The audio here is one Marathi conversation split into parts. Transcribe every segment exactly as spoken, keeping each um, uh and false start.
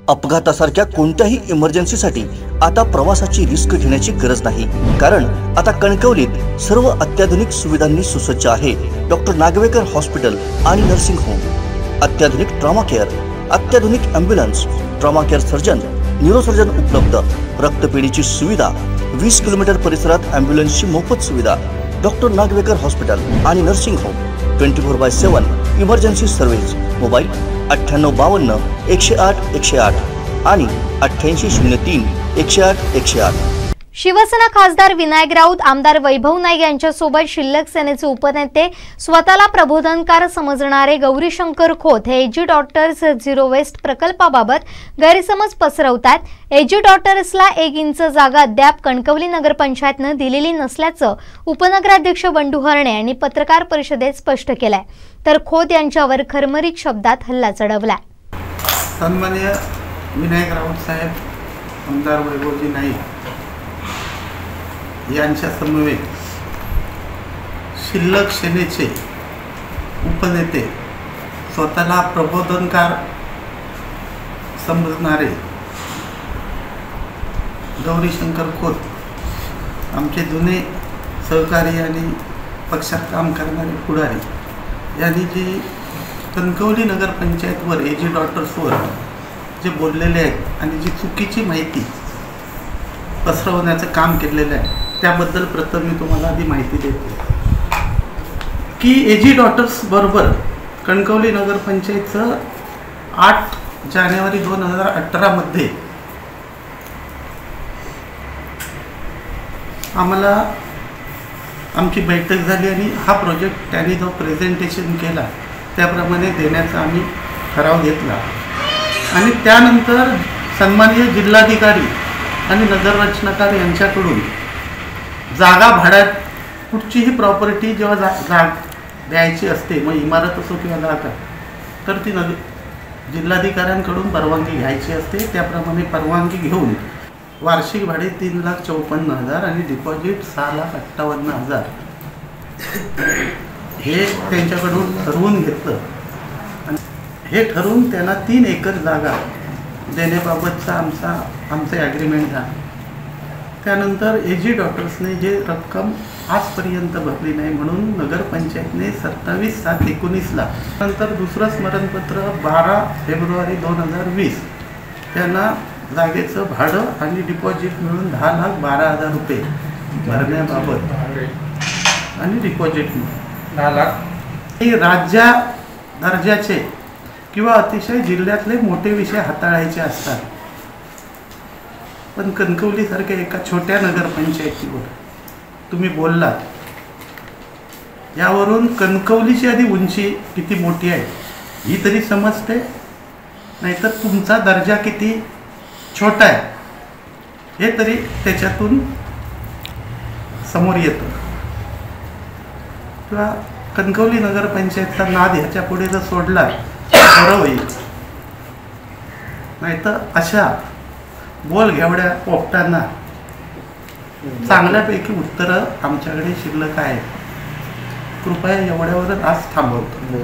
अपघातासारख्या कोणत्याही इमर्जन्सीसाठी आता प्रवासाची रिस्क घेण्याची गरज नाही, कारण आता कणकवलीत सर्व अत्याधुनिक सुविधांनी सुसज्ज आहे डॉक्टर नागवेकर हॉस्पिटल आणि नर्सिंग होम। अत्याधुनिक ट्रॉमा केअर, अत्याधुनिक ambulance, trauma care surgeon, neurosurgeon उपलब्ध, रक्तपेढीची सुविधा, वीस किलोमीटर परिसरात ॲम्ब्युलन्सची मोफत सुविधा। डॉक्टर नागवेकर हॉस्पिटल आणि nursing home twenty four by seven emergency service. Mobile अठ्ठ्याण्णव बावन्न एकशे आठ एकशे आठ आणि अठ्ठ्याऐंशी शून्य तीन एकशे आठ एकशे आठ। शिवसेना खासदार विनायक राऊत, आमदार वैभव नाईक यांच्यासोबत शिल्लक सेनेचे उपनेते, स्वतःला प्रबोधनकार समजणारे गौरीशंकर खोत हे एजी डॉटर्स झिरो वेस्ट प्रकल्पाबाबत गैरसमज पसरवतात। एजी डॉटर्सला एक इंच जागा अद्याप कणकवली नगरपंचायतनं दिलेली नसल्याचं उपनगराध्यक्ष बंडू हरणे यांनी पत्रकार परिषदेत स्पष्ट केलंय, तर खोत यांच्यावर खरमरीत शब्दात हल्ला चढवलाय। सन्माननीय विनायक राऊत साहेब, आमदार वैभवजी नाईक यांच्या समवेत शिल्लक सेनेचे उपनेते, स्वतःला प्रबोधनकार समजणारे गौरीशंकर खोत, आमचे जुने सहकारी आणि पक्षात काम करणारे पुढारी यांनी जी कणकवली नगरपंचायतवर एजी डॉटर्सवर जे बोललेले आहेत आणि जी चुकीची माहिती पसरवण्याचं काम केलेलं आहे, त्याबद्दल प्रथम मी तुम्हाला आधी माहिती देतो की एजी डॉटर्स बरोबर कणकवली नगरपंचायतचं आठ जानेवारी दोन हजार अठरामध्ये आम्हाला आमची बैठक झाली आणि हा प्रोजेक्ट त्यांनी जो प्रेझेंटेशन केला त्याप्रमाणे देण्याचा आम्ही ठराव घेतला आणि त्यानंतर सन्माननीय जिल्हाधिकारी आणि नगररचनाकार यांच्याकडून जागा भाड्यात कुठचीही प्रॉपर्टी जेव्हा जा जा द्यायची असते, मग इमारत असो किंवा जागा, तर ती नग जिल्हाधिकाऱ्यांकडून परवानगी घ्यायची असते। त्याप्रमाणे परवानगी घेऊन वार्षिक भाडे तीन लाख चौपन्न हजार आणि डिपॉझिट सहा लाख अठ्ठावन्न हजार हे त्यांच्याकडून ठरवून घेतलं आणि हे ठरवून त्यांना तीन एकर जागा देण्याबाबतचा आमचा आमचं ॲग्रीमेंट झालं। त्यानंतर एजी डॉटर्सने जे रक्कम आजपर्यंत भरली नाही म्हणून नगरपंचायतने सत्तावीस सात एकोणीसला नंतर दुसरं स्मरणपत्र बारा फेब्रुवारी दोन हजार वीस त्यांना जागेचं भाडं आणि डिपॉझिट मिळून दहा लाख बारा हजार रुपये भरण्याबाबत आणि डिपॉझिट दहा लाख हे राज्या दर्जाचे किंवा अतिशय जिल्ह्यातले मोठे विषय हाताळायचे असतात, पण कणकवलीसारख्या एका छोट्या नगरपंचायतीवर तुम्ही बोललात, यावरून कणकवलीची आधी उंची किती मोठी आहे ही तरी समजते, नाहीतर तुमचा दर्जा किती छोटा आहे हे तरी त्याच्यातून समोर येतं। किंवा कणकवली नगरपंचायतचा नाद ह्याच्या पुढे जर सोडला बरं होईल, नाहीतर अशा बोल घेवड्या पोपटांना चांगल्यापैकी उत्तरं आमच्याकडे शिल्लक आहे। कृपया एवढ्यावर आज थांबवतो।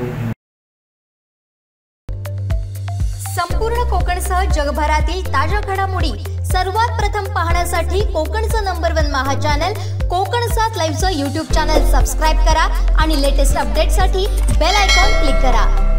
संपूर्ण कोकणसह जगभरातील ताज्या घडामोडी सर्वात प्रथम पाहण्यासाठी कोकणचं नंबर वन महा चॅनल कोकण सात लाईव्हचं यूट्यूब चॅनल सबस्क्राईब करा आणि लेटेस्ट अपडेटसाठी बेल आयकॉन क्लिक करा।